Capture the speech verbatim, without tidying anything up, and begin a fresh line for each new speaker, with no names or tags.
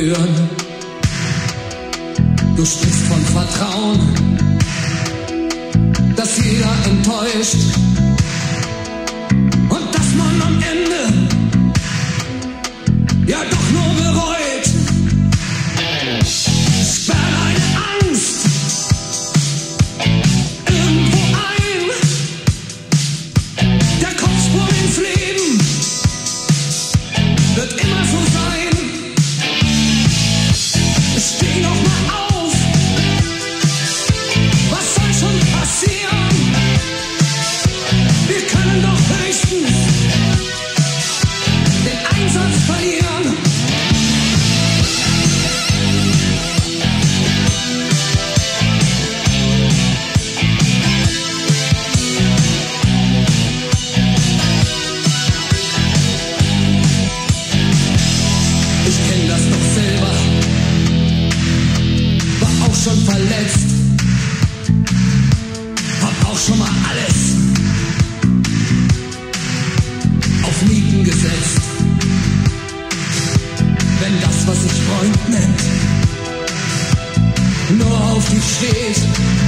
berühren. Du sprichst von Vertrauen, dass jeder enttäuscht und dass man am Ende ja doch nur bereut. Sperr deine Angst irgendwo ein. Der Kopfsprung ins Leben wird immer so sein. Steh doch mal auf. Was soll schon passieren? Wir können doch höchstens den Einsatz verlieren. Ich kenn das doch selber, war auch schon verletzt, hab auch schon mal alles auf Nieten gesetzt. Wenn das, was sich Freund nennt, nur auf dich steht,